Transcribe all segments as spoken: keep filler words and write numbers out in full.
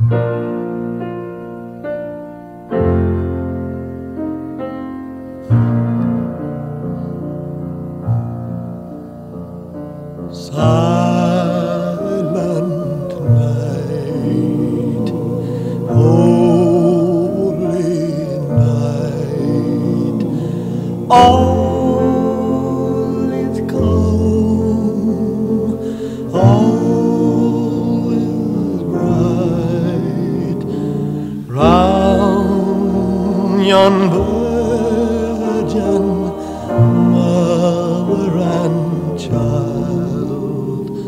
Silent night, holy night, all is calm, all is bright. Round yon virgin mother and child,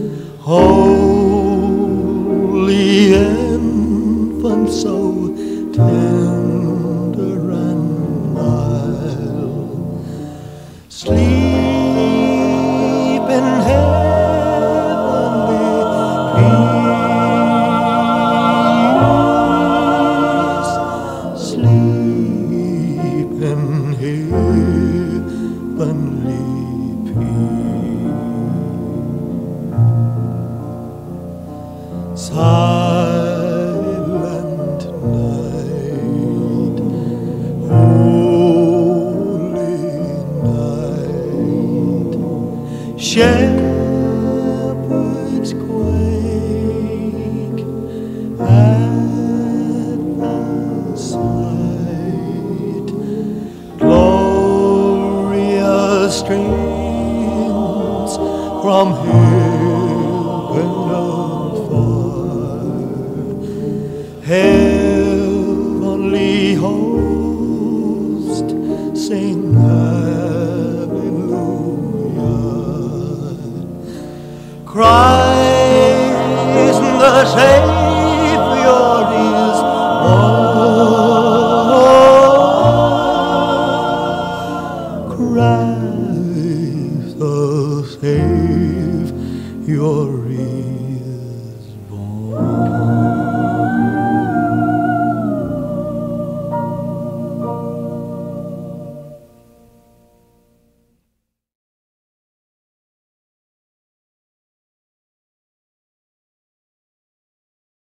holy infant, so tender and mild, sleep in heavenly peace, sleep in heavenly peace. Silent night, holy night, shepherds quake at the sight, glorious streams from heaven afar, heavenly host sing hallelujah. Christ the Savior is born. Christ the Savior is